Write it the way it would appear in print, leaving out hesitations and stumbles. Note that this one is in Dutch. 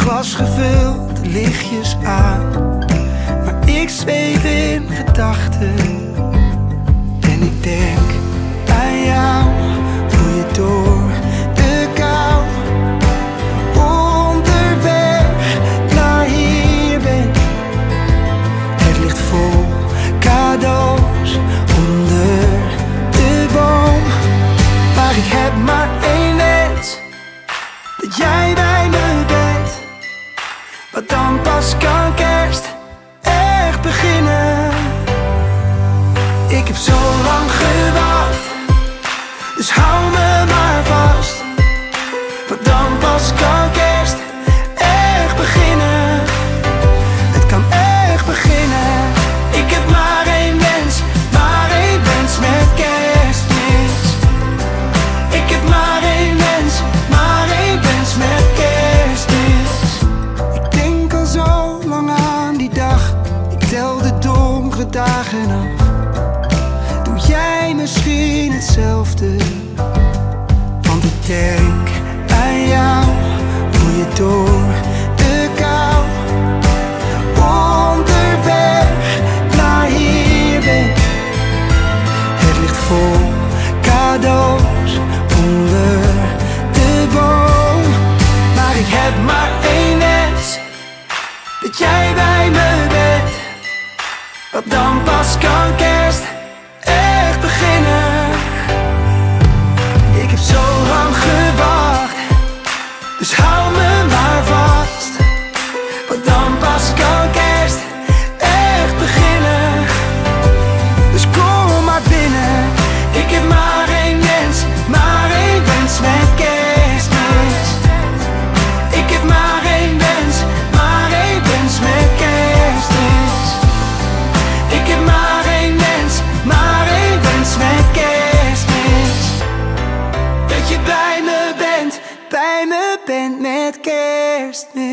glas gevuld, de lichtjes aan, maar ik zweef in gedachten. En ik denk aan jou, hoe je door de kou onderweg naar hier bent. Het ligt vol cadeaus onder de boom, maar ik heb maar één wens: dat jij bij me bent. Want dan pas kan kerst echt beginnen. Ik heb zo lang gewacht, dus hou me maar vast. Want dan pas kan kerst echt beginnen. Het kan echt beginnen. Ik heb maar één wens met kerstmis. Ik heb maar één wens met kerstmis. Ik denk al zo lang aan die dag, ik tel de donkere dagen af. Doe jij misschien hetzelfde? Want ik denk aan jou, hoe je door de kou onderweg naar hier bent. Het ligt vol cadeaus onder de boom, maar ik heb maar één wens: dat jij bij me bent. Want dan pas kan kerst echt beginnen. Ik heb zo lang gewacht, dus hou me maar vast. Want dan pas kan kerst echt beginnen. Dus kom maar binnen. Ik heb maar één wens met kerstmis. Ik heb maar één wens met kerstmis. Ik heb maar één wens met kerstmis. Dat je bij me bent met kerstmis.